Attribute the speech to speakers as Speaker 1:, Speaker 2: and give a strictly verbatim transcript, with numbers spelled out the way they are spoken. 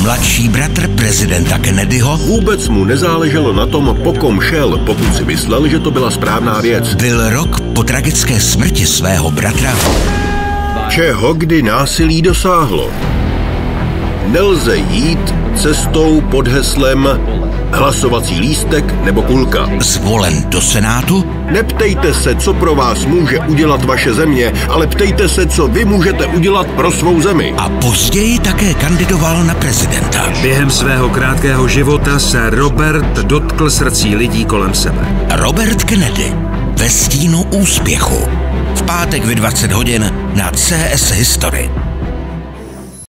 Speaker 1: mladší bratr prezidenta Kennedyho,
Speaker 2: vůbec mu nezáleželo na tom, po kom šel, pokud si myslel, že to byla správná věc.
Speaker 1: Byl rok po tragické smrti svého bratra,
Speaker 2: čeho kdy násilí dosáhlo. Nelze jít cestou pod heslem hlasovací lístek nebo kulka.
Speaker 1: Zvolen do Senátu,
Speaker 2: neptejte se, co pro vás může udělat vaše země, ale ptejte se, co vy můžete udělat pro svou zemi.
Speaker 1: A později také kandidoval na prezidenta.
Speaker 3: Během svého krátkého života se Robert dotkl srdcí lidí kolem sebe.
Speaker 1: Robert Kennedy ve stínu úspěchu. V pátek ve dvacet hodin na C S History.